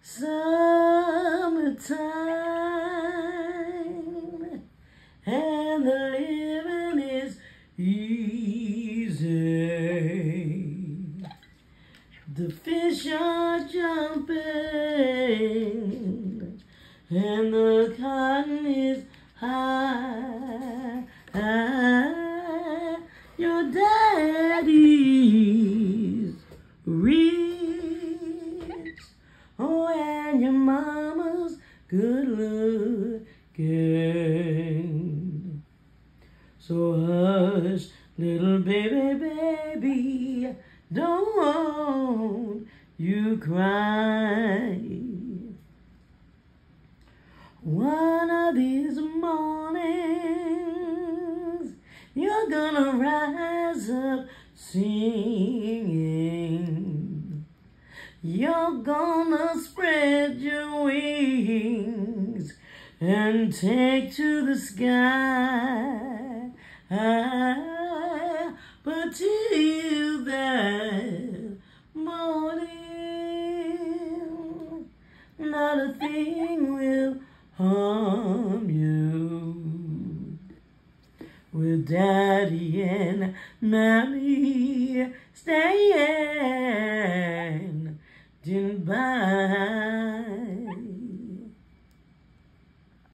summertime, and the living is easy. The fish are jumping, and the cotton is high. Your daddy's rich, oh, and your mama's good looking. So hush, little baby, baby, don't you cry. One of these mornings, you're gonna rise up singing. You're gonna spread your wings and take to the sky. But till that morning, not a thing will harm you. With Daddy and Mommy standing by.